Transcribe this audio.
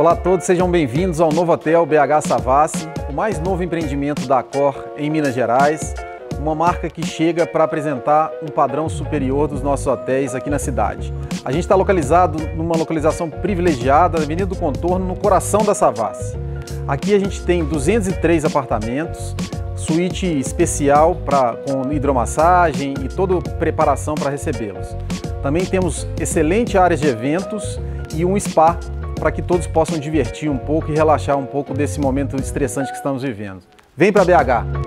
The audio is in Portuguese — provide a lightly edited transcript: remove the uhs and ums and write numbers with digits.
Olá a todos, sejam bem-vindos ao novo hotel BH Savassi, o mais novo empreendimento da Accor em Minas Gerais, uma marca que chega para apresentar um padrão superior dos nossos hotéis aqui na cidade. A gente está localizado numa localização privilegiada, na Avenida do Contorno, no coração da Savassi. Aqui a gente tem 203 apartamentos, suíte especial com hidromassagem e toda preparação para recebê-los. Também temos excelentes áreas de eventos e um spa para que todos possam divertir um pouco e relaxar um pouco desse momento estressante que estamos vivendo. Vem para BH!